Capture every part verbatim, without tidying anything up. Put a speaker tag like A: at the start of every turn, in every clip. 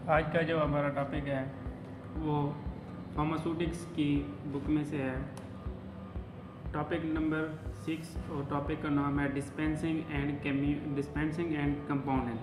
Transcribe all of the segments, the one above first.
A: आज का जो हमारा टॉपिक है वो फार्मास्यूटिक्स की बुक में से है। टॉपिक नंबर सिक्स और टॉपिक का नाम है dispensing and dispensing and compounding.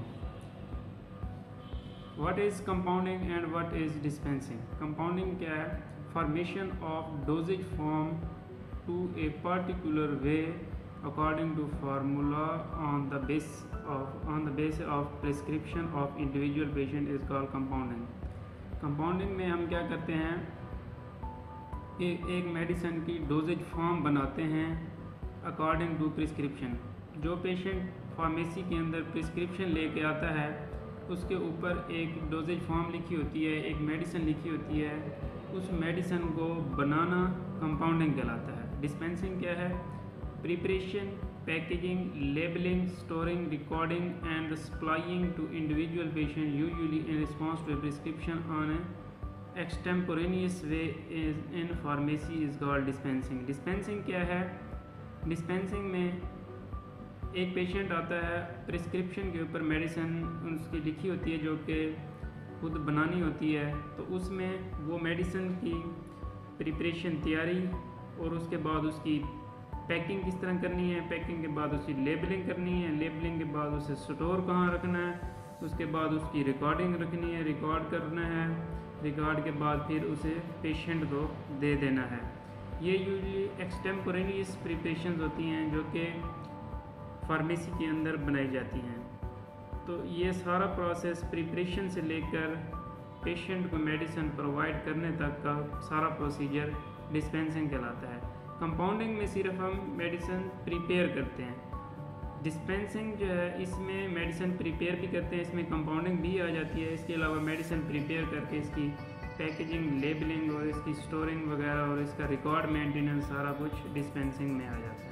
A: What is compounding and what is dispensing? Compounding क्या है? Formation of dosage form to a particular way according to formula on the base of on the basis of prescription of individual patient is called compounding. Compounding में हम क्या करते हैं, एक एक medicine की डोजेज फॉर्म बनाते हैं अकॉर्डिंग टू प्रिस्क्रिप्शन। जो पेशेंट फार्मेसी के अंदर प्रिस्क्रिप्शन लेके आता है उसके ऊपर एक डोजेज फॉर्म लिखी होती है, एक मेडिसिन लिखी होती है। उस मेडिसिन को बनाना कंपाउंडिंग कहलाता है। डिस्पेंसिंग क्या है? Preparation, packaging, labeling, storing, recording and supplying to individual patient usually in response to a prescription on an extemporaneous way is in pharmacy is called dispensing. Dispensing क्या है? Dispensing में एक patient आता है, प्रिस्क्रिप्शन के ऊपर मेडिसिन उसकी लिखी होती है जो कि खुद बनानी होती है, तो उसमें वो मेडिसिन की प्रिपरेशन तैयारी और उसके बाद उसकी पैकिंग किस तरह करनी है, पैकिंग के बाद उसकी लेबलिंग करनी है, लेबलिंग के बाद उसे स्टोर कहाँ रखना है, उसके बाद उसकी रिकॉर्डिंग रखनी है, रिकॉर्ड करना है, रिकॉर्ड के बाद फिर उसे पेशेंट को दे देना है। ये यूजली एक्सटेम्पोरेनियस प्रिपरेशंस होती हैं जो कि फार्मेसी के अंदर बनाई जाती हैं। तो ये सारा प्रोसेस प्रिपरेशन से लेकर पेशेंट को मेडिसिन प्रोवाइड करने तक का सारा प्रोसीजर डिस्पेंसिंग कहलाता है। कंपाउंडिंग में सिर्फ हम मेडिसिन प्रिपेयर करते हैं। डिस्पेंसिंग जो है इसमें मेडिसिन प्रिपेयर भी करते हैं, इसमें कंपाउंडिंग भी आ जाती है। इसके अलावा मेडिसिन प्रिपेयर करके इसकी पैकेजिंग, लेबलिंग और इसकी स्टोरिंग वगैरह और इसका रिकॉर्ड मेंटेनेंस सारा कुछ डिस्पेंसिंग में आ जाता है।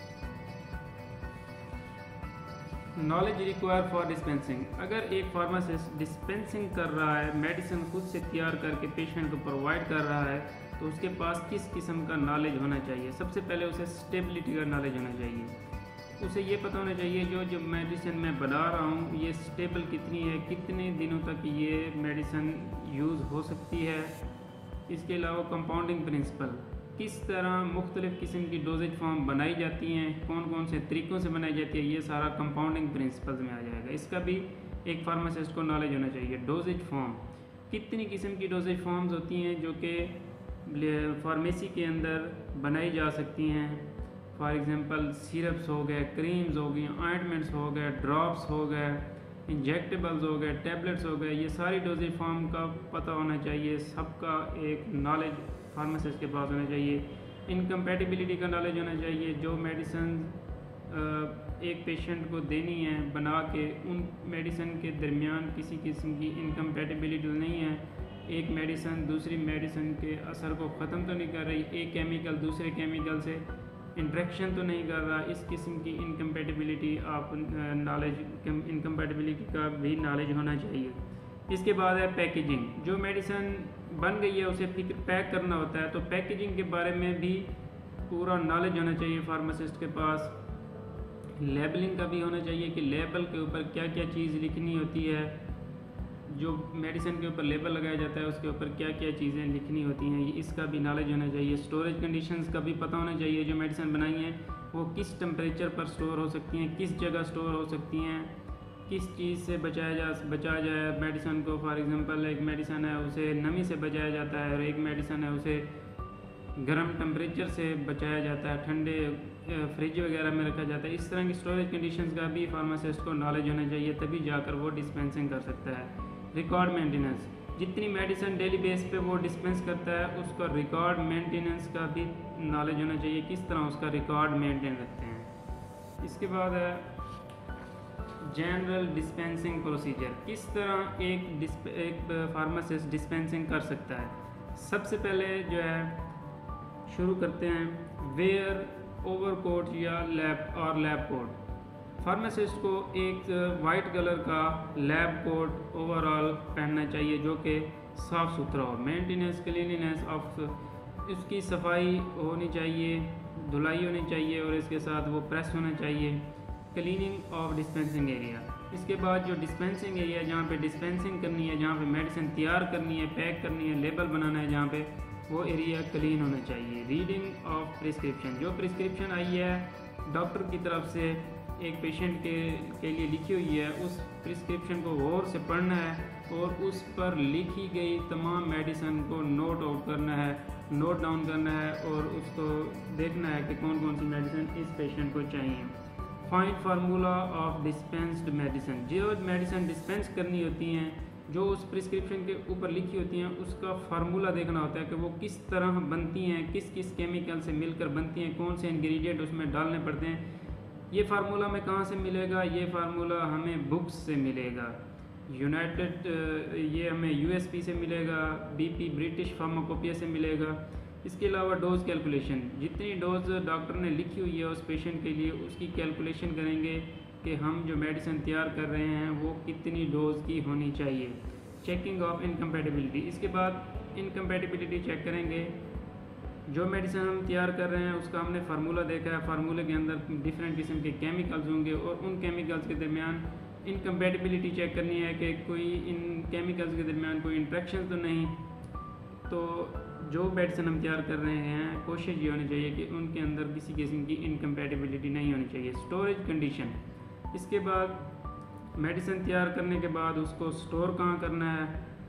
A: Knowledge require for dispensing. अगर एक फार्मासिस्ट डिस्पेंसिंग कर रहा है, मेडिसिन खुद से तैयार करके पेशेंट को प्रोवाइड कर रहा है, तो उसके पास किस किस्म का नॉलेज होना चाहिए? सबसे पहले उसे स्टेबिलिटी का नॉलेज होना चाहिए। उसे ये पता होना चाहिए जो जो मेडिसिन मैं बना रहा हूँ ये स्टेबल कितनी है, कितने दिनों तक ये मेडिसिन यूज़ हो सकती है। इसके अलावा कंपाउंडिंग प्रिंसिपल, किस तरह मुख्तलिफ़ किस्म की डोजेज फॉर्म बनाई जाती हैं, कौन कौन से तरीक़ों से बनाई जाती है, ये सारा कंपाउंडिंग प्रिंसिपल्स में आ जाएगा। इसका भी एक फार्मासिस्ट को नॉलेज होना चाहिए। डोजेज फॉर्म, कितनी किस्म की डोजेज फॉर्म्स होती हैं जो कि फार्मेसी के अंदर बनाई जा सकती हैं। फॉर एग्ज़ाम्पल सिरप्स हो गए, क्रीम्स हो गई, ऑइंटमेंट्स हो गए, ड्रॉप्स हो गए, इंजेक्टेबल्स हो गए, टैबलेट्स हो गए, ये सारी डोजेज फॉर्म का पता होना चाहिए। सबका एक नॉलेज फार्मासिस्ट के पास होना चाहिए। इनकम्पैटिबिलिटी का नॉलेज होना चाहिए। जो मेडिसिन एक पेशेंट को देनी है बना के, उन मेडिसिन के दरमियान किसी किस्म की इनकम्पैटिबिलिटी नहीं है। एक मेडिसिन दूसरी मेडिसिन के असर को ख़त्म तो नहीं कर रही, एक केमिकल दूसरे केमिकल से इंट्रैक्शन तो नहीं कर रहा। इस किस्म की इनकम्पैटिबिलिटी आप नॉलेज इनकम्पैटिबिलिटी का भी नॉलेज होना चाहिए। इसके बाद है पैकेजिंग। जो मेडिसिन बन गई है उसे फिर पैक करना होता है, तो पैकेजिंग के बारे में भी पूरा नॉलेज होना चाहिए फार्मासिस्ट के पास। लेबलिंग का भी होना चाहिए कि लेबल के ऊपर क्या क्या चीज़ लिखनी होती है। जो मेडिसिन के ऊपर लेबल लगाया जाता है उसके ऊपर क्या क्या चीज़ें लिखनी होती हैं, इसका भी नॉलेज होना चाहिए। स्टोरेज कंडीशंस का भी पता होना चाहिए। जो मेडिसिन बनाई हैं वो किस टेम्परेचर पर स्टोर हो सकती हैं, किस जगह स्टोर हो सकती हैं, किस चीज़ से बचाया जा बचाया जाए मेडिसिन को। फॉर एग्जांपल एक मेडिसिन है उसे नमी से बचाया जाता है और एक मेडिसिन है उसे गर्म टेम्परेचर से बचाया जाता है, ठंडे फ्रिज वगैरह में रखा जाता है। इस तरह की स्टोरेज कंडीशंस का भी फार्मासिस्ट को नॉलेज होना चाहिए, तभी जाकर वो डिस्पेंसिंग कर सकता है। रिकॉर्ड मेंटेनेंस, जितनी मेडिसिन डेली बेस पे वो डिस्पेंस करता है उसका रिकॉर्ड मेंटेनेंस का भी नॉलेज होना चाहिए, किस तरह उसका रिकॉर्ड मेंटेन रखते हैं। इसके बाद है जनरल डिस्पेंसिंग प्रोसीजर। किस तरह एक डिस्प एक फार्मासिस्ट डिस्पेंसिंग कर सकता है? सबसे पहले जो है शुरू करते हैं वेयर ओवरकोट या लैब और लैब कोट। फार्मासिस्ट को एक वाइट कलर का लैब कोट ओवरऑल पहनना चाहिए जो कि साफ़ सुथरा हो। मेंटेनेंस क्लीनिनेस ऑफ, उसकी सफाई होनी चाहिए, धुलाई होनी चाहिए और इसके साथ वो प्रेस होना चाहिए। क्लीनिंग ऑफ डिस्पेंसिंग एरिया, इसके बाद जो डिस्पेंसिंग एरिया है, जहाँ पे डिस्पेंसिंग करनी है, जहाँ पे मेडिसिन तैयार करनी है, पैक करनी है, लेबल बनाना है, जहाँ पे वो एरिया क्लीन होना चाहिए। रीडिंग ऑफ प्रिस्क्रिप्शन, जो प्रिस्क्रिप्शन आई है डॉक्टर की तरफ से एक पेशेंट के के लिए लिखी हुई है, उस प्रिस्क्रिप्शन को गौर से पढ़ना है और उस पर लिखी गई तमाम मेडिसिन को नोट आउट करना है, नोट डाउन करना है और उसको देखना है कि कौन कौन सी मेडिसिन इस पेशेंट को चाहिए। Find formula of dispensed medicine, जो मेडिसिन डिस्पेंस करनी होती हैं, जो उस प्रिस्क्रिप्शन के ऊपर लिखी होती हैं, उसका फार्मूला देखना होता है कि वो किस तरह बनती हैं, किस किस केमिकल से मिलकर बनती हैं, कौन से इंग्रेडिएंट उसमें डालने पड़ते हैं। ये फार्मूला हमें कहाँ से मिलेगा? ये फार्मूला हमें बुक्स से मिलेगा। यूनाइटेड ये हमें यूएसपी से मिलेगा, बीपी ब्रिटिश फार्माकोपिया से मिलेगा। इसके अलावा डोज कैलकुलेशन, जितनी डोज डॉक्टर ने लिखी हुई है उस पेशेंट के लिए, उसकी कैलकुलेशन करेंगे कि हम जो मेडिसिन तैयार कर रहे हैं वो कितनी डोज की होनी चाहिए। चेकिंग ऑफ इनकम्पैटिबिलिटी, इसके बाद इनकम्पैटिबिलिटी चेक करेंगे। जो मेडिसिन हम तैयार कर रहे हैं उसका हमने फार्मूला देखा है, फार्मूले के अंदर डिफरेंट किस्म के केमिकल्स होंगे और उन केमिकल्स के दरमियान इनकम्पैटिबिलिटी चेक करनी है कि कोई इन केमिकल्स के दरमियान कोई इंट्रैक्शन तो नहीं। तो जो मेडिसिन हम तैयार कर रहे हैं कोशिश ये होनी चाहिए कि उनके अंदर किसी किस्म की इनकम्पैटिबिलिटी नहीं होनी चाहिए। स्टोरेज कंडीशन, इसके बाद मेडिसिन तैयार करने के बाद उसको स्टोर कहाँ करना है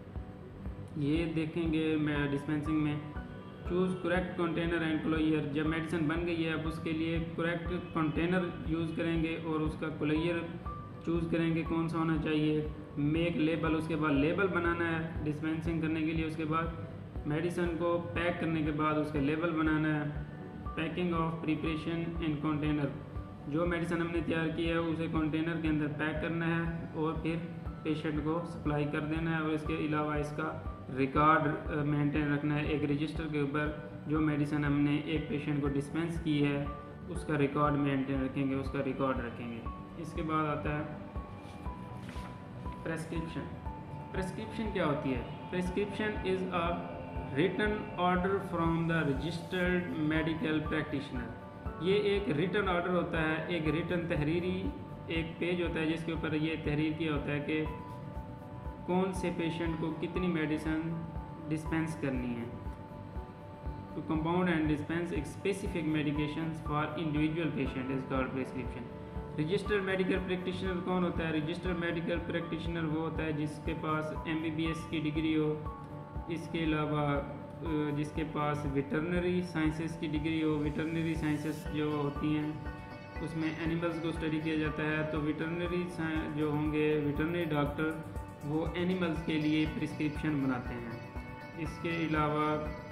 A: ये देखेंगे मैं डिस्पेंसिंग में। Choose correct container and closure, जब मेडिसिन बन गई है अब उसके लिए करेक्ट कंटेनर यूज़ करेंगे और उसका क्लोयर चूज़ करेंगे कौन सा होना चाहिए। मेक लेबल, उसके बाद लेबल बनाना है डिस्पेंसिंग करने के लिए। उसके बाद मेडिसिन को पैक करने के बाद उसका लेबल बनाना है। Packing of preparation in container, जो मेडिसिन हमने तैयार की है उसे कंटेनर के अंदर पैक करना है और फिर पेशेंट को सप्लाई कर देना है। और इसके अलावा इसका रिकॉर्ड मेंटेन रखना है एक रजिस्टर के ऊपर। जो मेडिसिन हमने एक पेशेंट को डिस्पेंस की है उसका रिकॉर्ड मेंटेन रखेंगे, उसका रिकॉर्ड रखेंगे। इसके बाद आता है प्रेस्क्रिप्शन। प्रेस्क्रिप्शन क्या होती है? Prescription is a written order from the registered medical practitioner. ये एक रिटन ऑर्डर होता है, एक रिटन तहरीरी एक पेज होता है जिसके ऊपर ये तहरीर किया होता है कि कौन से पेशेंट को कितनी मेडिसिन डिस्पेंस करनी है। टू कंपाउंड एंड डिस्पेंस एक specific medications for individual patient is called prescription. Registered medical practitioner कौन होता है? रजिस्टर्ड मेडिकल प्रैक्टिशनर वो होता है जिसके पास एमबीबीएस की डिग्री हो, इसके अलावा जिसके पास वेटरनरी साइंसेस की डिग्री हो। वेटरनरी साइंसेस जो होती हैं उसमें एनिमल्स को स्टडी किया जाता है, तो वेटरनरी जो होंगे वेटरनरी डॉक्टर वो एनिमल्स के लिए प्रिस्क्रिप्शन बनाते हैं। इसके अलावा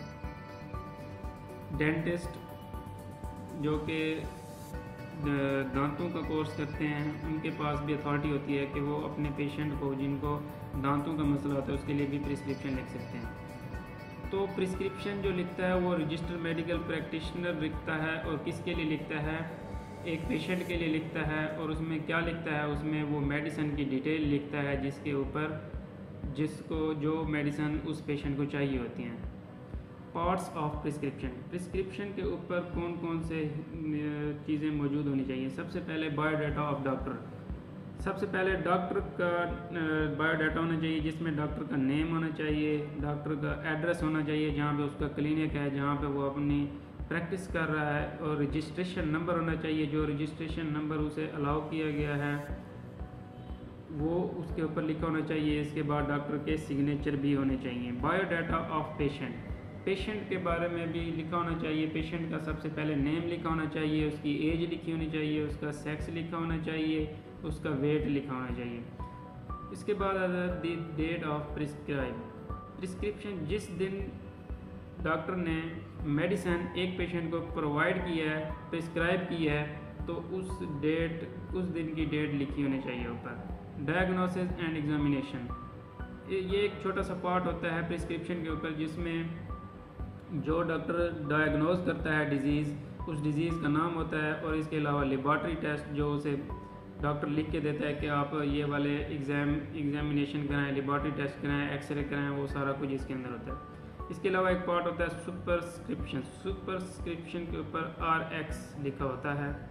A: डेंटिस्ट जो कि दांतों का कोर्स करते हैं उनके पास भी अथॉरिटी होती है कि वो अपने पेशेंट को जिनको दांतों का मसला होता है उसके लिए भी प्रिस्क्रिप्शन लिख सकते हैं। तो प्रिस्क्रिप्शन जो लिखता है वो रजिस्टर्ड मेडिकल प्रैक्टिशनर लिखता है और किसके लिए लिखता है? एक पेशेंट के लिए लिखता है। और उसमें क्या लिखता है? उसमें वो मेडिसिन की डिटेल लिखता है जिसके ऊपर जिसको जो मेडिसिन उस पेशेंट को चाहिए होती हैं। पार्ट्स ऑफ प्रिस्क्रिप्शन, प्रिस्क्रिप्शन के ऊपर कौन कौन से चीज़ें मौजूद होनी चाहिए? सबसे पहले बायोडाटा ऑफ डॉक्टर, सबसे पहले डॉक्टर का बायोडाटा होना चाहिए जिसमें डॉक्टर का नेम होना चाहिए, डॉक्टर का एड्रेस होना चाहिए जहाँ पे उसका क्लिनिक है, जहाँ पे वो अपनी प्रैक्टिस कर रहा है, और रजिस्ट्रेशन नंबर होना चाहिए, जो रजिस्ट्रेशन नंबर उसे अलाउ किया गया है वो उसके ऊपर लिखा होना चाहिए। इसके बाद डॉक्टर के सिग्नेचर भी होने चाहिए। बायोडाटा ऑफ पेशेंट, पेशेंट के बारे में भी लिखा होना चाहिए। पेशेंट का सबसे पहले नेम लिखा होना चाहिए, उसकी एज लिखी होनी चाहिए, उसका सेक्स लिखा होना चाहिए, उसका वेट लिखा होना चाहिए। इसके बाद आता है डेट ऑफ प्रिस्क्राइब, प्रिस्क्रिप्शन जिस दिन डॉक्टर ने मेडिसिन एक पेशेंट को प्रोवाइड किया है, प्रिस्क्राइब की है, तो उस डेट उस दिन की डेट लिखी होनी चाहिए ऊपर। डायग्नोसिस एंड एग्जामिनेशन, ये एक छोटा सा पार्ट होता है प्रिस्क्रिप्शन के ऊपर जिसमें जो डॉक्टर डायग्नोज करता है डिज़ीज़, उस डिज़ीज़ का नाम होता है, और इसके अलावा लेबॉर्ट्री टेस्ट जो उसे डॉक्टर लिख के देता है कि आप ये वाले एग्ज़ाम एग्जामिनेशन कराएं, लेबॉर्ट्री टेस्ट कराएं, एक्सरे कराएं, वो सारा कुछ इसके अंदर होता है। इसके अलावा एक पार्ट होता है सुपरस्क्रिप्शन, सुपरस्क्रिप्शन के ऊपर आर एक्स लिखा होता है।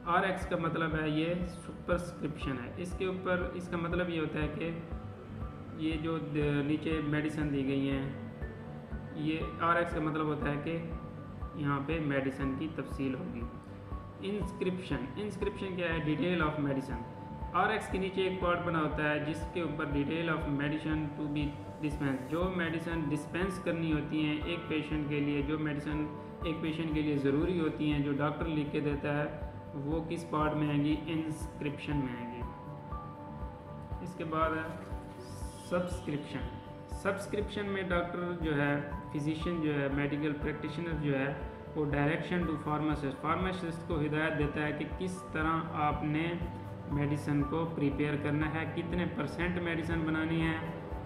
A: आर एक्स का मतलब है ये सुपरस्क्रिप्शन है। इसके ऊपर इसका मतलब ये होता है कि ये जो नीचे मेडिसिन दी गई हैं, ये आर एक्स का मतलब होता है कि यहाँ पे मेडिसिन की तफसील होगी। इंस्क्रिप्शन, इंस्क्रिप्शन क्या है? Detail of medicine. R X के नीचे एक पार्ट बना होता है जिसके ऊपर detail of medicine to be dispense, जो मेडिसिन डिस्पेंस करनी होती हैं एक पेशेंट के लिए, जो मेडिसिन एक पेशेंट के लिए ज़रूरी होती हैं, जो डॉक्टर लिख के देता है, वो किस पार्ट में आएंगी? इंस्क्रिप्शन में आएंगी। इसके बाद है सब्सक्रिप्शन। सब्सक्रिप्शन में डॉक्टर जो है, फिजिशियन जो है, मेडिकल प्रैक्टिशनर जो है, वो डायरेक्शन टू फार्मासिस्ट, फार्मासिस्ट को हिदायत देता है कि किस तरह आपने मेडिसिन को प्रिपेयर करना है, कितने परसेंट मेडिसिन बनानी है,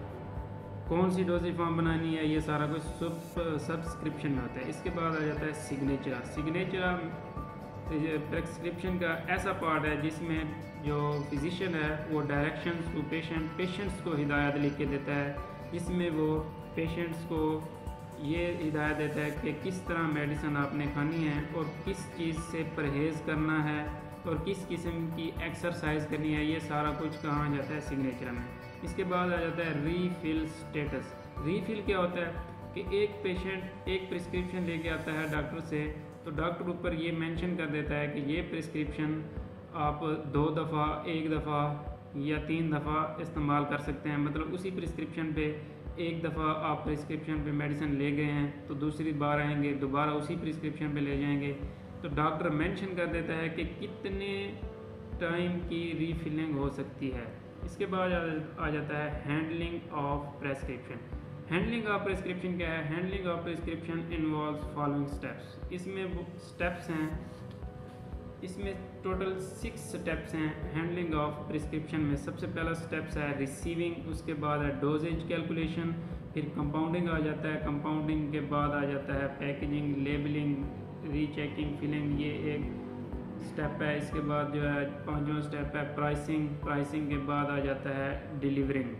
A: कौन सी डोजेज फॉर्म बनानी है, ये सारा कुछ सब सब्सक्रिप्शन में होता है। इसके बाद आ जाता है सिग्नेचर। सिग्नेचर प्रेस्क्रिप्शन का ऐसा पार्ट है जिसमें जो फिजिशियन है वो डायरेक्शंस टू पेशेंट, पेशेंट्स को हिदायत लिख के देता है, जिसमें वो पेशेंट्स को ये हिदायत देता है कि किस तरह मेडिसिन आपने खानी है और किस चीज़ से परहेज़ करना है और किस किस्म की एक्सरसाइज करनी है, ये सारा कुछ कहा जाता है सिग्नेचर में। इसके बाद आ जाता है रीफिल स्टेटस। रीफिल क्या होता है कि एक पेशेंट एक प्रिस्क्रिप्शन लेके आता है डॉक्टर से, तो डॉक्टर ऊपर ये मेंशन कर देता है कि ये प्रिस्क्रिप्शन आप दो दफ़ा, एक दफ़ा या तीन दफ़ा इस्तेमाल कर सकते हैं। मतलब उसी प्रिस्क्रिप्शन पे एक दफ़ा आप प्रिस्क्रिप्शन पे मेडिसिन ले गए हैं तो दूसरी बार आएंगे दोबारा उसी प्रिस्क्रिप्शन पे ले जाएंगे, तो डॉक्टर मेंशन कर देता है कि कितने टाइम की रीफिलिंग हो सकती है। इसके बाद आ जाता है handling of prescription. Handling of prescription क्या है? Handling of prescription involves following steps. इसमें वो स्टेप्स हैं, इसमें टोटल सिक्स स्टेप्स हैं हैंडलिंग ऑफ प्रिस्क्रिप्शन में। सबसे पहला स्टेप्स है रिसीविंग, उसके बाद है डोजेज कैलकुलेशन, फिर कंपाउंडिंग आ जाता है, कंपाउंडिंग के बाद आ जाता है पैकेजिंग, लेबलिंग, रीचेकिंग, फिलिंग, ये एक स्टेप है। इसके बाद जो है पांचवा स्टेप है प्राइसिंग, प्राइसिंग के बाद आ जाता है डिलीवरिंग।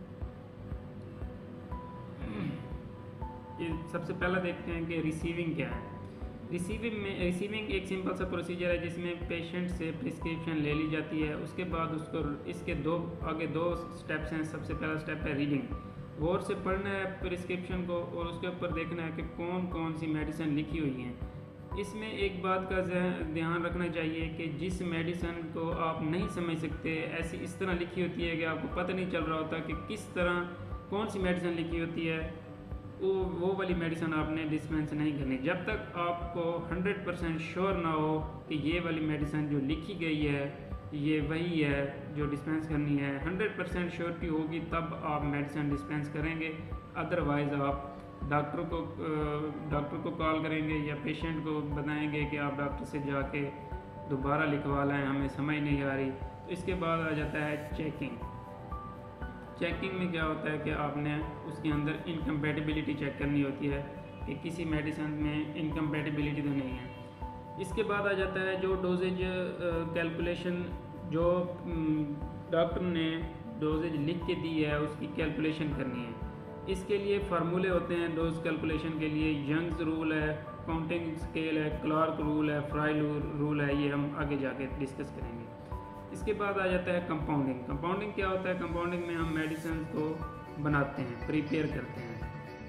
A: ये सबसे पहला देखते हैं कि रिसीविंग क्या है। रिसीविंग में रिसीविंग एक सिंपल सा प्रोसीजर है जिसमें पेशेंट से प्रिस्क्रिप्शन ले ली जाती है, उसके बाद उसको इसके दो आगे दो स्टेप्स हैं। सबसे पहला स्टेप है रीडिंग, गौर से पढ़ना है प्रिस्क्रिप्शन को और उसके ऊपर देखना है कि कौन कौन सी मेडिसिन लिखी हुई हैं। इसमें एक बात का ध्यान रखना चाहिए कि जिस मेडिसिन को आप नहीं समझ सकते, ऐसी इस तरह लिखी होती है कि आपको पता नहीं चल रहा होता कि किस तरह कौन सी मेडिसिन लिखी होती है, वो वो वाली मेडिसिन आपने डिस्पेंस नहीं करनी जब तक आपको हंड्रेड परसेंट श्योर ना हो कि ये वाली मेडिसिन जो लिखी गई है ये वही है जो डिस्पेंस करनी है। हंड्रेड परसेंट श्योरिटी होगी तब आप मेडिसिन डिस्पेंस करेंगे, अदरवाइज़ आप डॉक्टर को डॉक्टर को कॉल करेंगे या पेशेंट को बताएंगे कि आप डॉक्टर से जाके दोबारा लिखवा लाएँ, हमें समझ नहीं आ रही। तो इसके बाद आ जाता है चेकिंग। चेकिंग में क्या होता है कि आपने उसके अंदर इनकम्पैटिबिलिटी चेक करनी होती है कि किसी मेडिसिन में इनकम्पैटिबिलिटी तो नहीं है। इसके बाद आ जाता है जो डोजेज कैलकुलेशन, जो डॉक्टर ने डोजेज लिख के दी है उसकी कैलकुलेशन करनी है। इसके लिए फार्मूले होते हैं डोज कैलकुलेशन के लिए, यंग्स रूल है, काउंटिंग स्केल है, क्लार्क रूल है, फ्राई रूल है, ये हम आगे जाके डिस्कस करेंगे। इसके बाद आ जाता है कंपाउंडिंग। कंपाउंडिंग क्या होता है? कंपाउंडिंग में हम मेडिसिन को बनाते हैं, प्रिपेयर करते हैं।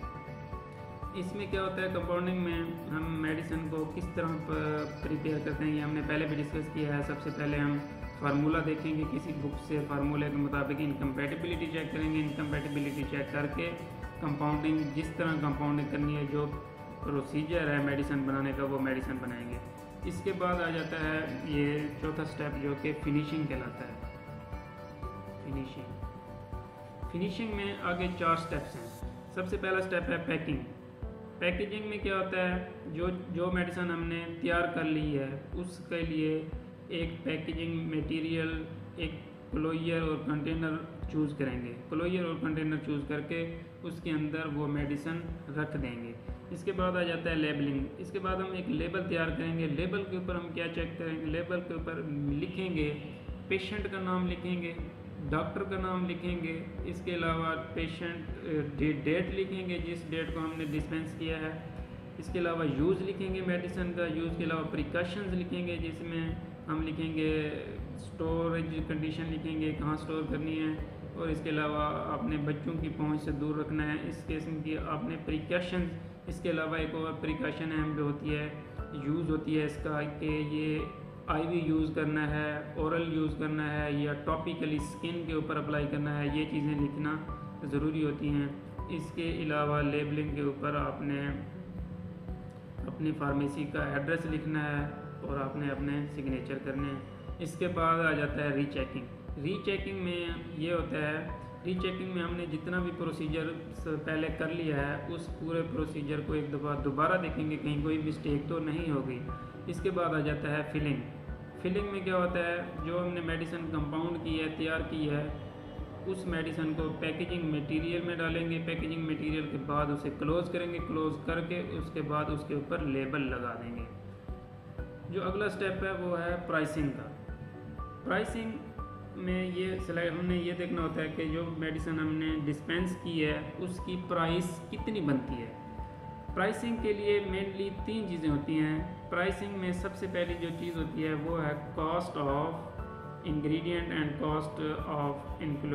A: इसमें क्या होता है कंपाउंडिंग में हम मेडिसिन को किस तरह प्रिपेयर करते हैं ये हमने पहले भी डिस्कस किया है। सबसे पहले हम फार्मूला देखेंगे किसी बुक से, फार्मूले के मुताबिक इनकम्पैटिबिलिटी चेक करेंगे, इनकम्पैटिबिलिटी चेक करके कंपाउंडिंग जिस तरह कंपाउंडिंग करनी है, जो प्रोसीजर है मेडिसिन बनाने का, वो मेडिसिन बनाएंगे। इसके बाद आ जाता है ये चौथा स्टेप जो कि फिनिशिंग कहलाता है। फिनिशिंग फिनिशिंग में आगे चार स्टेप्स हैं। सबसे पहला स्टेप है पैकिंग। पैकेजिंग में क्या होता है, जो जो मेडिसिन हमने तैयार कर ली है उसके लिए एक पैकेजिंग मटेरियल, एक क्लोयर और कंटेनर चूज़ करेंगे। क्लोयर और कंटेनर चूज़ करके उसके अंदर वो मेडिसिन रख देंगे। इसके बाद आ जाता है लेबलिंग। इसके बाद हम एक लेबल तैयार करेंगे। लेबल के ऊपर हम क्या चेक करेंगे? लेबल के ऊपर लिखेंगे पेशेंट का नाम, लिखेंगे डॉक्टर का नाम, लिखेंगे इसके अलावा पेशेंट डेट लिखेंगे जिस डेट को हमने डिस्पेंस किया है। इसके अलावा यूज़ लिखेंगे मेडिसिन का, यूज़ के अलावा प्रिकॉशंस लिखेंगे जिसमें हम लिखेंगे स्टोरेज कंडीशन लिखेंगे, कहाँ स्टोर करनी है, और इसके अलावा आपने बच्चों की पहुंच से दूर रखना है। इस किस्म की आपने प्रिकॉशन, इसके अलावा एक और प्रिकॉशन अहम जो होती है, यूज़ होती है इसका कि ये आईवी यूज़ करना है, ओरल यूज़ करना है या टॉपिकली स्किन के ऊपर अप्लाई करना है, ये चीज़ें लिखना ज़रूरी होती हैं। इसके अलावा लेबलिंग के ऊपर आपने अपनी फार्मेसी का एड्रेस लिखना है और आपने अपने सिग्नेचर करने हैं। इसके बाद आ जाता है रीचेकिंग। रीचेकिंग में ये होता है, रीचेकिंग में हमने जितना भी प्रोसीजर पहले कर लिया है उस पूरे प्रोसीजर को एक दफ़ा दोबारा देखेंगे कहीं कोई मिस्टेक तो नहीं होगी। इसके बाद आ जाता है फिलिंग। फिलिंग में क्या होता है, जो हमने मेडिसिन कंपाउंड की है, तैयार की है, उस मेडिसिन को पैकेजिंग मटेरियल में डालेंगे। पैकेजिंग मटेरियल के बाद उसे क्लोज करेंगे, क्लोज करके उसके बाद उसके ऊपर लेबल लगा देंगे। जो अगला स्टेप है वो है प्राइसिंग का। प्राइसिंग में ये स्लाइड हमने ये देखना होता है कि जो मेडिसिन हमने डिस्पेंस की है उसकी प्राइस कितनी बनती है। प्राइसिंग के लिए मेनली तीन चीज़ें होती हैं। प्राइसिंग में सबसे पहली जो चीज़ होती है वो है cost of ingredient and cost of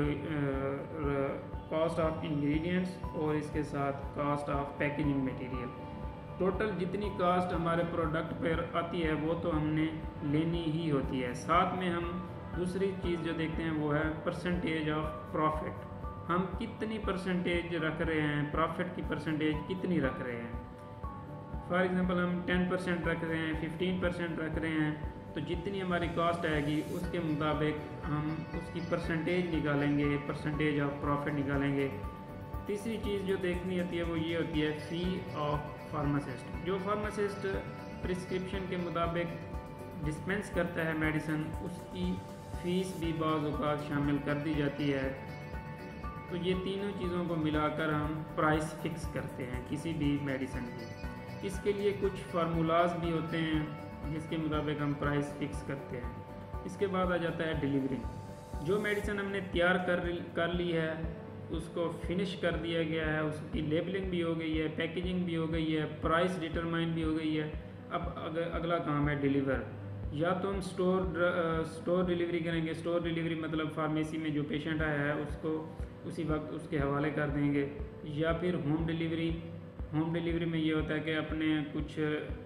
A: cost of ingredients और इसके साथ cost of packaging material. Total जितनी कॉस्ट हमारे प्रोडक्ट पर आती है वो तो हमने लेनी ही होती है। साथ में हम दूसरी चीज़ जो देखते हैं वो है परसेंटेज ऑफ प्रॉफिट। हम कितनी परसेंटेज रख रहे हैं, प्रॉफिट की परसेंटेज कितनी रख रहे हैं। फॉर एग्जांपल हम टेन परसेंट रख रहे हैं, फिफ्टीन परसेंट रख रहे हैं, तो जितनी हमारी कॉस्ट आएगी उसके मुताबिक हम उसकी परसेंटेज निकालेंगे, परसेंटेज ऑफ प्रॉफिट निकालेंगे। तीसरी चीज़ जो देखनी होती है वो ये होती है फ़ी ऑफ फार्मासिस्ट। जो फार्मासिस्ट प्रिस्क्रिप्शन के मुताबिक डिस्पेंस करता है मेडिसिन, उसकी फ़ीस भी बाज़ औक़ात शामिल कर दी जाती है। तो ये तीनों चीज़ों को मिलाकर हम प्राइस फिक्स करते हैं किसी भी मेडिसिन की। इसके लिए कुछ फार्मूलाज भी होते हैं जिसके मुताबिक हम प्राइस फिक्स करते हैं। इसके बाद आ जाता है डिलीवरी। जो मेडिसिन हमने तैयार कर कर ली है उसको फिनिश कर दिया गया है, उसकी लेबलिंग भी हो गई है, पैकेजिंग भी हो गई है, प्राइस डिटरमाइन भी हो गई है। अब अगर अगला काम है डिलीवर। या तो हम स्टोर स्टोर डिलीवरी करेंगे। स्टोर डिलीवरी मतलब फार्मेसी में जो पेशेंट आया है उसको उसी वक्त उसके हवाले कर देंगे, या फिर होम डिलीवरी। होम डिलीवरी में ये होता है कि अपने कुछ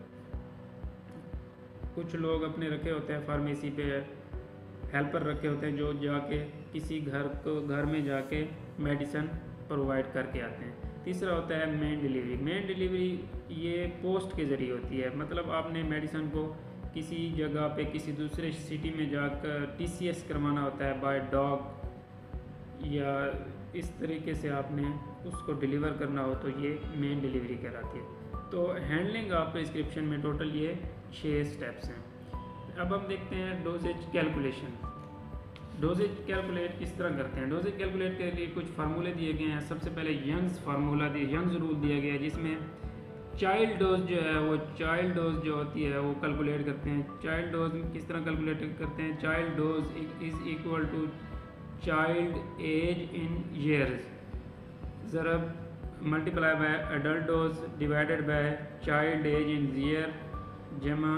A: कुछ लोग अपने रखे होते हैं फार्मेसी पे, हेल्पर रखे होते हैं जो जाके किसी घर को घर में जाके मेडिसिन प्रोवाइड करके आते हैं। तीसरा होता है मेन डिलीवरी। मेन डिलीवरी ये पोस्ट के ज़रिए होती है, मतलब आपने मेडिसिन को किसी जगह पे किसी दूसरे सिटी में जाकर टीसीएस करवाना होता है बाय डॉग, या इस तरीके से आपने उसको डिलीवर करना हो तो ये मेन डिलीवरी कहलाती है। तो हैंडलिंग ऑफ प्रिस्क्रिप्शन में टोटल ये छः स्टेप्स हैं। अब हम देखते हैं डोजेज कैलकुलेशन। डोजेज कैलकुलेट किस तरह करते हैं। डोजेज कैलकुलेट के लिए कुछ फार्मूले दिए गए हैं। सबसे पहले यंग्स फार्मूला दिए यंग्स रूल दिया गया है, जिसमें चाइल्ड डोज जो है वो चाइल्ड डोज जो होती है वो कैलकुलेट करते हैं। चाइल्ड डोज किस तरह कैलकुलेट करते हैं। Child dose is equal to child age in years ज़रब multiply by adult dose divided by child age in year जमा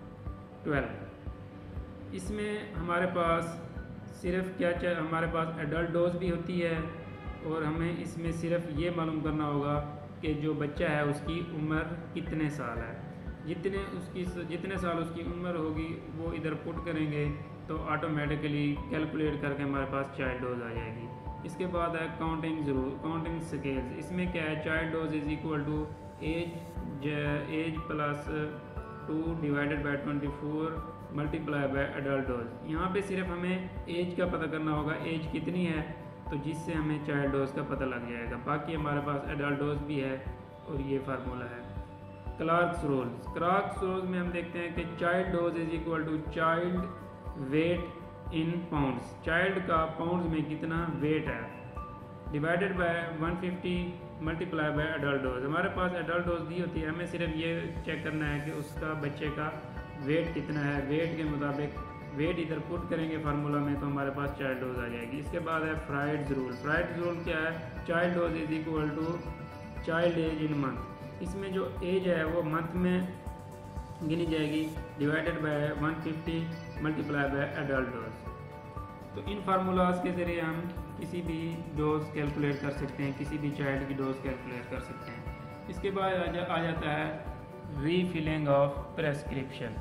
A: ट्वेल्व। इसमें हमारे पास सिर्फ क्या चाहिए, हमारे पास एडल्ट डोज भी होती है और हमें इसमें सिर्फ ये मालूम करना होगा कि जो बच्चा है उसकी उम्र कितने साल है। जितने उसकी जितने साल उसकी उम्र होगी वो इधर पुट करेंगे तो ऑटोमेटिकली कैलकुलेट करके हमारे पास चाइल्ड डोज आ जाएगी। इसके बाद है काउंटिंग ज़रूर काउंटिंग स्केल्स। इसमें क्या है, child dose is equal to age age plus two divided by twenty four multiply by adult dose. यहाँ पे सिर्फ हमें एज का पता करना होगा, एज कितनी है, तो जिससे हमें चाइल्ड डोज का पता लग जाएगा। बाकी हमारे पास एडल्ट डोज भी है और ये फार्मूला है। Clarks rules. क्लार्क्स रूल्स में हम देखते हैं कि child dose is equal to child weight in pounds. Child का पाउंड्स में कितना वेट है divided by one fifty multiply by adult dose. हमारे पास एडल्ट डोज दी होती है, हमें सिर्फ ये चेक करना है कि उसका बच्चे का वेट कितना है। वेट के मुताबिक वेट इधर पुट करेंगे फार्मूला में तो हमारे पास चाइल्ड डोज आ जाएगी। इसके बाद है फ्राइड्स रूल। फ्राइड्स रूल क्या है, child dose is equal to child age in month. इसमें जो एज है वो मंथ में गिनी जाएगी divided by one fifty multiply by adult dose. तो इन फार्मूलाज के ज़रिए हम किसी भी डोज कैलकुलेट कर सकते हैं, किसी भी चाइल्ड की डोज कैलकुलेट कर सकते हैं। इसके बाद आ, जा, आ जाता है refilling of prescription.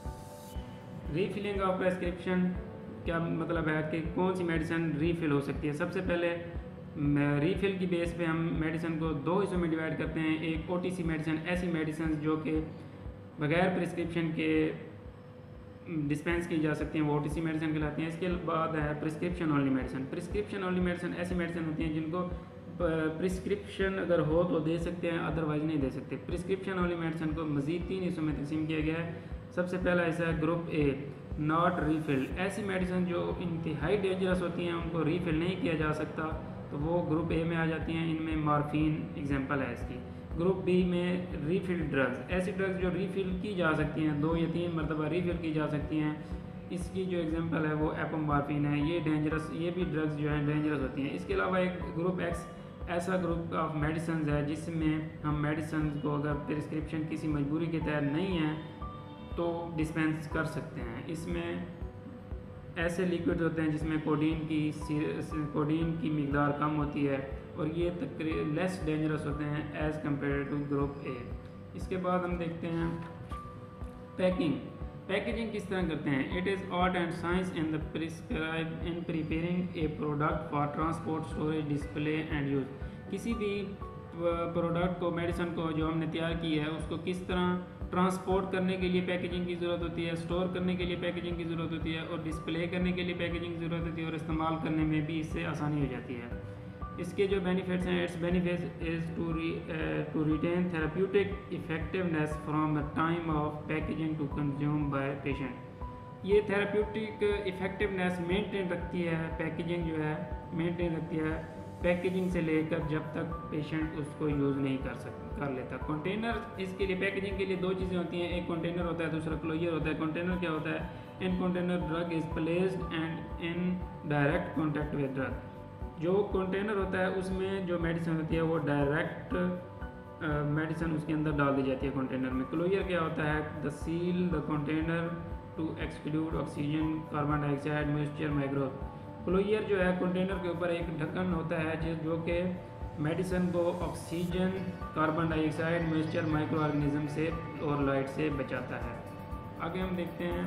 A: Refilling of prescription क्या मतलब है कि कौन सी मेडिसिन रीफिल हो सकती है। सबसे पहले रीफिल की बेस पे हम मेडिसिन को दो हिस्सों में डिवाइड करते हैं। एक ओटीसी मेडिसिन, ऐसी मेडिसिन जो कि बगैर प्रिस्क्रिप्शन के डिस्पेंस की जा सकती हैं, वो ओटीसी मेडिसिन कहलाती हैं। इसके बाद है prescription only medicine. Prescription only medicine ऐसी मेडिसिन होती हैं जिनको प्रिस्क्रिप्शन अगर हो तो दे सकते हैं, अदरवाइज नहीं दे सकते। प्रिस्क्रिप्शन ओनली मेडिसिन को मजीद तीन हिस्सों में तकसीम किया गया है। सबसे पहला हिस्सा है ग्रुप ए, नॉट रीफिल। ऐसी मेडिसिन जो इंतहाई डेंजरस होती हैं, उनको रीफिल नहीं किया जा सकता, तो वो ग्रुप ए में आ जाती हैं। इनमें मॉर्फिन एग्जांपल है इसकी। ग्रुप बी में रीफिल ड्रग्स, ऐसी ड्रग्स जो रीफिल की जा सकती हैं, दो या तीन मरतबा रीफिल की जा सकती हैं। इसकी जो एग्जांपल है वो एपोमॉर्फिन है। ये डेंजरस, ये भी ड्रग्स जो हैं डेंजरस होती हैं। इसके अलावा एक ग्रुप एक्स ऐसा ग्रुप ऑफ मेडिसिन है जिसमें हम मेडिसिन को अगर प्रिस्क्रिप्शन किसी मजबूरी के तहत नहीं है तो डिस्पेंस कर सकते हैं। इसमें ऐसे लिक्विड होते हैं जिसमें कोडीन की कोडीन की मिकदार कम होती है और ये तकरीबन लेस डेंजरस होते हैं as compare to group A. इसके बाद हम देखते हैं पैकिंग। पैकेजिंग किस तरह करते हैं। It is art and science in the prescribe in preparing a product for transport, storage, display and use. किसी भी प्रोडक्ट को, मेडिसिन को जो हमने तैयार की है, उसको किस तरह ट्रांसपोर्ट करने के लिए पैकेजिंग की ज़रूरत होती है, स्टोर करने के लिए पैकेजिंग की ज़रूरत होती है और डिस्प्ले करने के लिए पैकेजिंग की ज़रूरत होती है और इस्तेमाल करने में भी इससे आसानी हो जाती है। इसके जो बेनिफिट्स हैं, it's benefits is to to retain therapeutic effectiveness from the time of packaging to consume by patient. ये थेराप्यूटिक इफेक्टिवनेस मेंटेन रखती है, पैकेजिंग जो है मेंटेन रखती है पैकेजिंग से लेकर जब तक पेशेंट उसको यूज़ नहीं कर सक कर लेता। कंटेनर, इसके लिए पैकेजिंग के लिए दो चीज़ें होती हैं, एक कंटेनर होता है, दूसरा क्लोजर होता है। कंटेनर क्या होता है, in container drug is placed and in direct contact with drug. जो कंटेनर होता है उसमें जो मेडिसिन होती है वो डायरेक्ट मेडिसिन उसके अंदर डाल दी जाती है कंटेनर में। क्लोजर क्या होता है, the seal the container to exclude oxygen, carbon dioxide, moisture, microbe. Closure जो है कंटेनर के ऊपर एक ढक्कन होता है जिस जो कि मेडिसिन को oxygen, carbon dioxide, moisture, micro organism से और लाइट से बचाता है। आगे हम देखते हैं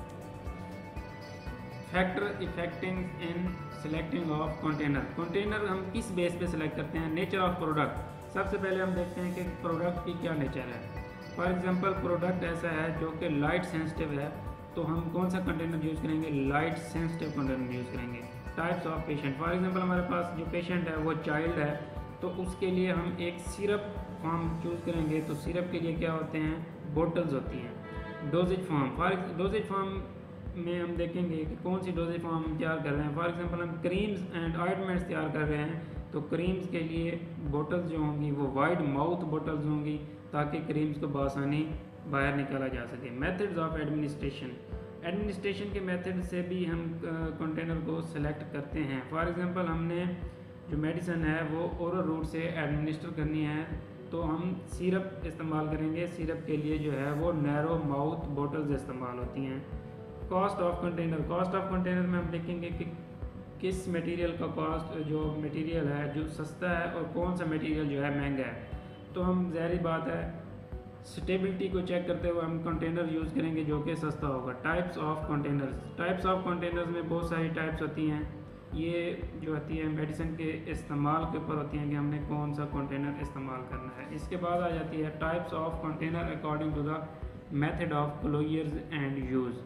A: factor effecting in selecting of container. Container हम किस बेस पे सिलेक्ट करते हैं, नेचर ऑफ प्रोडक्ट। सबसे पहले हम देखते हैं कि प्रोडक्ट की क्या नेचर है। फॉर एग्जांपल प्रोडक्ट ऐसा है जो कि लाइट सेंसिटिव है, तो हम कौन सा कंटेनर यूज़ करेंगे, लाइट सेंसिटिव कंटेनर यूज़ करेंगे। Types of patient, for example हमारे पास जो पेशेंट है वो चाइल्ड है, तो उसके लिए हम एक सिरप फॉर्म चूज़ करेंगे। तो सिरप के लिए क्या होते हैं, बोटल्स होती हैं। Dosages form, for dosages form में हम देखेंगे कि कौन सी डोजेज फॉर्म हम तैयार कर रहे हैं। फॉर एग्जांपल हम क्रीम्स एंड ऑइंटमेंट्स तैयार कर रहे हैं, तो क्रीम्स के लिए बोटल्स जो होंगी वो वाइड माउथ बोटल्स होंगी ताकि क्रीम्स को बआसानी बाहर निकाला जा सके। मेथड्स ऑफ एडमिनिस्ट्रेशन, एडमिनिस्ट्रेशन के मेथड से भी हम कंटेनर को सेलेक्ट करते हैं। फॉर एग्जांपल हमने जो मेडिसिन है वो ओरल रूट से एडमिनिस्टर करनी है, तो हम सिरप इस्तेमाल करेंगे। सिरप के लिए जो है वो नैरो माउथ बोटल्स इस्तेमाल होती हैं। Cost of container, cost of container में हम देखेंगे कि किस मटेरियल का कॉस्ट, जो मटेरियल है जो सस्ता है और कौन सा मटेरियल जो है महंगा है। तो हम ज़ाहिर बात है स्टेबिलिटी को चेक करते हुए हम कंटेनर यूज़ करेंगे जो कि सस्ता होगा। Types of containers, types of containers में बहुत सारी टाइप्स होती हैं। ये जो होती है मेडिसिन के इस्तेमाल के ऊपर होती हैं कि हमने कौन सा कंटेनर इस्तेमाल करना है। इसके बाद आ जाती है types of container according to the method of closures and use.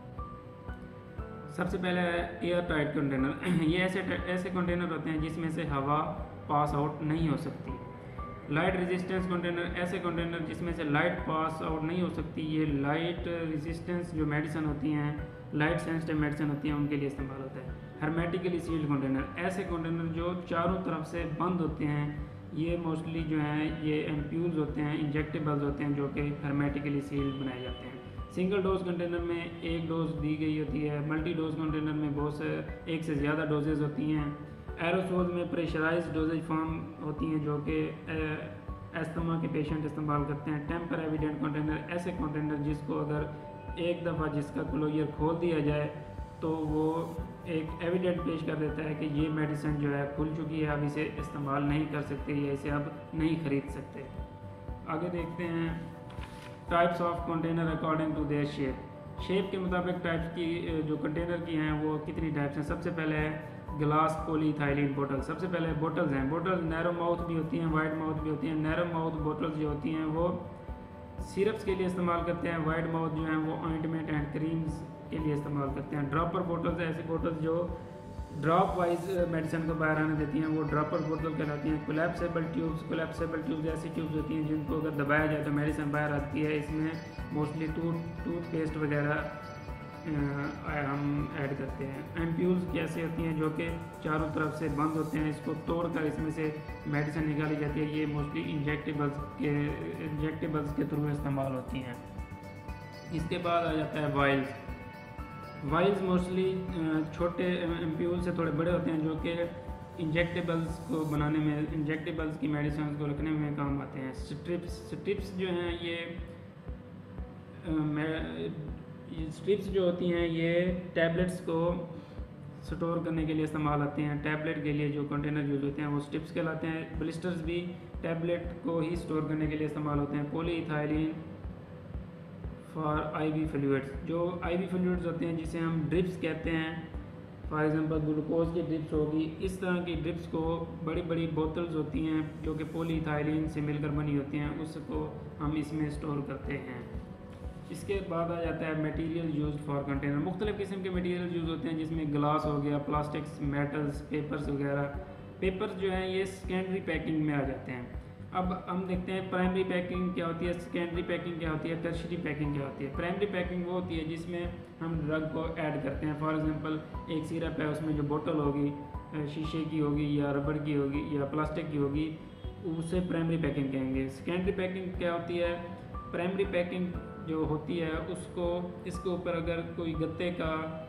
A: सबसे पहले है एयर टाइट कंटेनर। ये ऐसे ऐसे कंटेनर होते हैं जिसमें से हवा पास आउट नहीं हो सकती। लाइट रेजिस्टेंस कंटेनर, ऐसे कंटेनर जिसमें से लाइट पास आउट नहीं हो सकती। ये लाइट रेजिस्टेंस जो मेडिसिन होती हैं, लाइट सेंसिटिव मेडिसिन होती हैं, उनके लिए इस्तेमाल होता है। हर्मेटिकली सील्ड कंटेनर, ऐसे कंटेनर जो चारों तरफ से बंद होते हैं। ये मोस्टली जो हैं ये एम्प्यूल्स होते हैं, इंजेक्टेबल्स होते हैं जो कि हर्मेटिकली सील्ड बनाए जाते हैं। सिंगल डोज कंटेनर में एक डोज दी गई होती है। मल्टी डोज कंटेनर में बहुत से एक से ज़्यादा डोजेज होती हैं। एरोसोल्स में प्रेशराइज्ड डोजेज फॉर्म होती हैं जो कि अस्थमा के पेशेंट इस्तेमाल करते हैं। टेम्पर एविडेंट कंटेनर, ऐसे कंटेनर जिसको अगर एक दफ़ा जिसका क्लोजर खोल दिया जाए तो वो एक एविडेंट पेश कर देता है कि ये मेडिसिन जो है खुल चुकी है, अब इसे इस्तेमाल नहीं कर सकते या इसे अब नहीं ख़रीद सकते। आगे देखते हैं types of container according to their shape. Shape के मुताबिक टाइप्स की जो कंटेनर की हैं वो कितनी टाइप्स हैं। सबसे पहले है ग्लास पॉलीथाइलिन बोतल। सबसे पहले बोटल्स हैं। बोटल्स नैरो माउथ भी होती हैं, वाइड माउथ भी होती हैं। नैरो माउथ बोटल्स जो होती हैं वो सिरप्स के लिए इस्तेमाल करते हैं। वाइड माउथ जो हैं वो ऑइंटमेंट एंड क्रीम्स के लिए इस्तेमाल करते हैं। ड्रॉपर बोटल्स ऐसी बोटल्स जो ड्रॉप वाइज मेडिसिन को बाहर आने देती हैं, वो ड्रॉपर बोतल कहलाती हैं। कोलैप्सेबल ट्यूब्स, कोलैप्सेबल ट्यूब्स ऐसी ट्यूब्स होती हैं जिनको अगर दबाया जाए तो मेडिसिन बाहर आती है। इसमें मोस्टली टूथ टूथपेस्ट वगैरह हम ऐड करते हैं। एम्प्यूल्स कैसे होती हैं जो कि चारों तरफ से बंद होते हैं, इसको तोड़कर इसमें से मेडिसिन निकाली जाती है। ये मोस्टली इंजेक्टेबल्स के इंजेक्टेबल्स के थ्रू इस्तेमाल होती हैं। इसके बाद आ जाता है वाइल्स। वाइल्स मोस्टली छोटे एम्प्यूल से थोड़े बड़े होते हैं जो कि इंजेक्टेबल्स को बनाने में, इंजेक्टेबल्स की मेडिसिन को रखने में काम आते हैं। स्ट्रिप्स स्ट्रिप्स जो हैं ये स्ट्रिप्स जो होती हैं ये टैबलेट्स को स्टोर करने के लिए इस्तेमाल आते हैं। टैबलेट के लिए जो कंटेनर यूज होते हैं वो स्ट्रिप्स कहलाते हैं। ब्लिस्टर्स भी टैबलेट को ही स्टोर करने के लिए इस्तेमाल होते हैं। पॉलीइथाइलिन फॉर आईवी फ्लूइड्स, जो आईवी फ्लूइड्स होते हैं जिसे हम ड्रिप्स कहते हैं, फॉर एग्जांपल ग्लूकोज की ड्रिप्स होगी, इस तरह की ड्रिप्स को बड़ी बड़ी बोतल्स होती हैं जो कि पॉलीइथाइलिन से मिलकर बनी होती हैं, उसको हम इसमें स्टोर करते हैं। इसके बाद आ जाता है मटेरियल यूज्ड फॉर कंटेनर। मुख्तलिफ़ किस्म के मटेरियल यूज़ होते हैं जिसमें ग्लास हो गया, प्लास्टिक्स, मेटल्स, पेपर्स वगैरह। पेपर्स जो हैं ये सेकेंडरी पैकिंग में आ जाते हैं। अब हम देखते हैं प्राइमरी पैकिंग क्या होती है, सेकेंडरी पैकिंग क्या होती है, टर्शरी पैकिंग क्या होती है। प्राइमरी पैकिंग वो होती है जिसमें हम ड्रग को ऐड करते हैं। फॉर एग्जांपल एक सिरप है, उसमें जो बोतल होगी शीशे की होगी या रबड़ की होगी या प्लास्टिक की होगी, उसे प्राइमरी पैकिंग कहेंगे। सेकेंडरी पैकिंग क्या होती है, प्राइमरी पैकिंग जो होती है उसको इसके ऊपर अगर कोई गत्ते का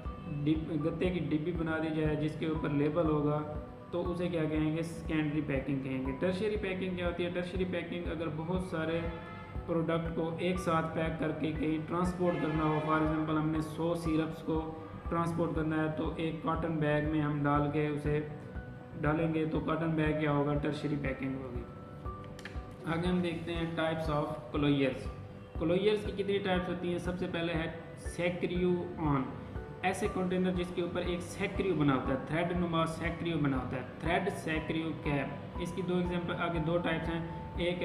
A: गत्ते की डिब्बी बना दी जाए जिसके ऊपर लेबल होगा तो उसे क्या कहेंगे, सेकेंडरी पैकिंग कहेंगे। टर्शियरी पैकिंग क्या होती है, टर्शियरी पैकिंग अगर बहुत सारे प्रोडक्ट को एक साथ पैक करके कहीं ट्रांसपोर्ट करना हो, फॉर एग्जांपल हमने सौ सिरप्स को ट्रांसपोर्ट करना है तो एक कॉटन बैग में हम डाल के उसे डालेंगे तो कॉटन बैग क्या होगा, टर्शियरी पैकिंग होगी। आगे हम देखते हैं टाइप्स ऑफ क्लोयर्स। क्लोयर्स की कितनी टाइप्स होती हैं। सबसे पहले है सैक्रियो ऑन, ऐसे कंटेनर जिसके ऊपर एक सैक्रियो बना होता है, थ्रेड नुमा सैक्रियो बना होता है। थ्रेड सैक्रियो कैप, इसकी दो एग्जांपल आगे दो टाइप्स हैं। एक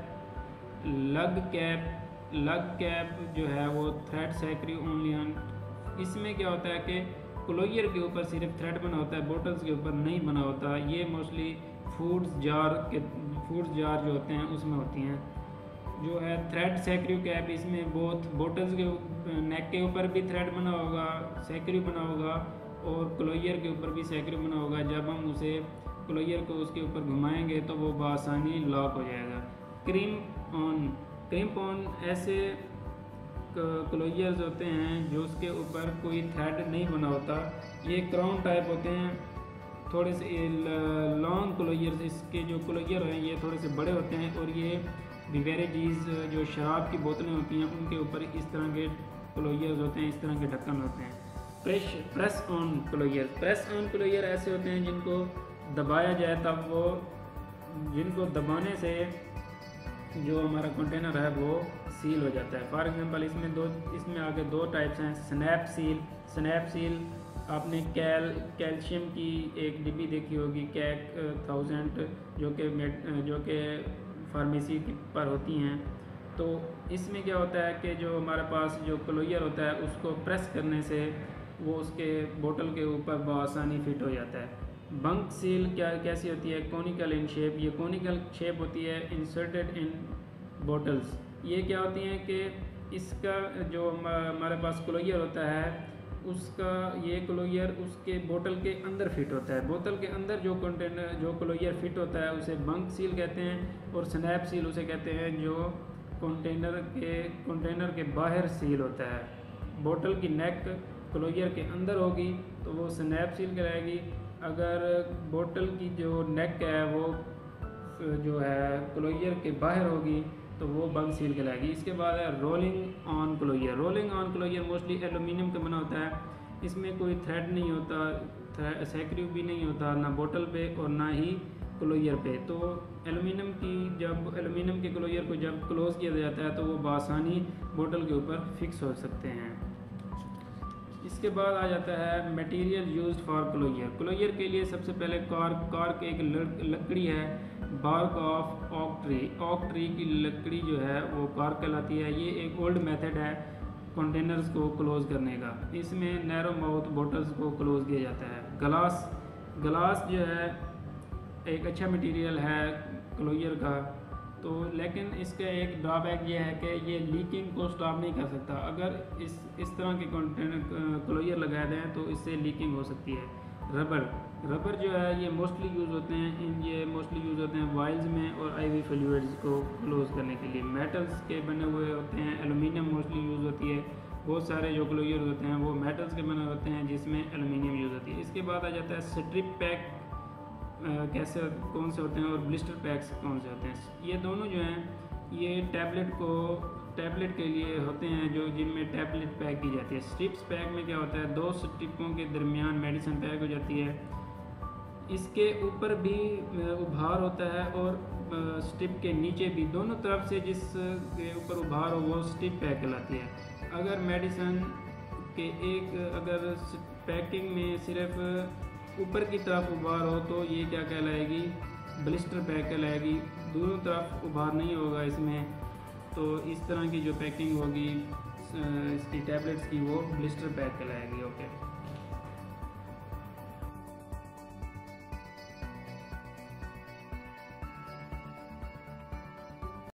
A: है लग कैप, लग कैप जो है वो थ्रेड सैक्रियो ओनली ऑन, इसमें क्या होता है कि क्लोयर के ऊपर सिर्फ थ्रेड बना होता है, बोटल्स के ऊपर नहीं बना होता। ये मोस्टली फूड्स जार के फूड्स जार जो होते हैं उसमें होती हैं। जो है थ्रेड सैक्रियो कैप, इसमें बहुत बोटल्स के नेक के ऊपर भी थ्रेड बना होगा, सैक्रियो बना होगा, और क्लोयर के ऊपर भी सैक्रियो बना होगा। जब हम उसे क्लोयर को उसके ऊपर घुमाएंगे तो वो बआसानी लॉक हो जाएगा। क्रीम ऑन, क्रीम ऑन ऐसे क्लोयर्स होते हैं जो उसके ऊपर कोई थ्रेड नहीं बना होता, ये क्राउन टाइप होते हैं, थोड़े से लॉन्ग क्लोयर्स। इसके जो क्लोयर हैं ये थोड़े से बड़े होते हैं और ये बिवेरेजीज जो शराब की बोतलें होती हैं उनके ऊपर इस तरह के क्लोयर्स होते हैं, इस तरह के ढक्कन होते हैं। Press press on closure, press on closure ऐसे होते हैं जिनको दबाया जाए तब वो, जिनको दबाने से जो हमारा कंटेनर है वो सील हो जाता है। फॉर एग्जांपल इसमें दो इसमें आगे दो टाइप्स हैं। स्नैप सील, स्नैप सील आपने कैल कैल्शियम की एक डिब्बी देखी होगी, कैक थाउजेंड, जो कि जो कि फार्मेसी पर होती हैं। तो इसमें क्या होता है कि जो हमारे पास जो क्लोयर होता है उसको प्रेस करने से वो उसके बोतल के ऊपर बआसानी फिट हो जाता है। बंक सील क्या कैसी होती है, कॉनिकल इन शेप, ये कॉनिकल शेप होती है, इंसर्टेड इन बोटल्स। ये क्या होती हैं कि इसका जो हमारे पास क्लोयर होता है उसका ये क्लोयर उसके बोतल के अंदर फिट होता है। बोतल के अंदर जो कंटेनर जो क्लोयर फिट होता है उसे बंक सील कहते हैं, और स्नैप सील उसे कहते हैं जो कंटेनर के कंटेनर के बाहर सील होता है। बोतल की नेक क्लोयर के अंदर होगी तो वो स्नैप सील कहलाएगी। अगर बोतल की जो नेक है वो जो है क्लोजर के बाहर होगी तो वो बग सील कहलाएगी। इसके बाद है rolling on closure. Rolling on closure mostly aluminium का बना होता है, इसमें कोई थ्रेड नहीं होता, सैक्रिव भी नहीं होता ना बोतल पे और ना ही क्लोजर पे। तो एलुमिनियम की जब एलुमिनियम के क्लोजर को जब क्लोज किया जाता है तो वो बआसानी बोतल के ऊपर फिक्स हो सकते हैं। इसके बाद आ जाता है material used for closure. Closure के लिए सबसे पहले कॉर्क कॉर्क एक लकड़ी है, bark of oak tree. Oak tree की लकड़ी जो है वो कॉर्क कहलाती है। ये एक ओल्ड मेथड है कंटेनर्स को क्लोज करने का। इसमें नैरो माउथ बोटल्स को क्लोज किया जाता है। ग्लास ग्लास जो है एक अच्छा मटेरियल है क्लोजर का, तो लेकिन इसका एक ड्रॉबैक ये है कि ये लीकिंग को स्टॉप नहीं कर सकता। अगर इस इस तरह के कंटेनर क्लोजर लगाए दें तो इससे लीकिंग हो सकती है। रबर रबर जो है ये मोस्टली यूज़ होते हैं इन ये मोस्टली यूज़ होते हैं वाइल्स में और आईवी फ्लूइड्स को क्लोज करने के लिए। मेटल्स के बने हुए होते हैं, एलुमिनियम मोस्टली यूज़ होती है। बहुत सारे जो क्लोजर होते हैं वो मेटल्स के बने होते हैं जिसमें एलुमिनियम यूज़ होती है। इसके बाद आ जाता है स्ट्रिप पैक कैसे कौन से होते हैं और ब्लिस्टर पैक्स कौन से होते हैं। ये दोनों जो हैं ये टैबलेट को टैबलेट के लिए होते हैं जो जिनमें टैबलेट पैक की जाती है। स्ट्रिप्स पैक में क्या होता है, दो स्ट्रिपों के दरमियान मेडिसिन पैक हो जाती है। इसके ऊपर भी उभार होता है और स्ट्रिप के नीचे भी, दोनों तरफ से जिस के ऊपर उभार हो वो स्ट्रिप पैक कहलाती है। अगर मेडिसिन के एक अगर पैकिंग में सिर्फ ऊपर की तरफ उभार हो तो ये क्या कहलाएगी, ब्लिस्टर पैक कहलाएगी। दोनों तरफ उभार नहीं होगा इसमें, तो इस तरह की जो पैकिंग होगी इसकी टैबलेट्स की वो ब्लिस्टर पैक कहलाएगी। ओके।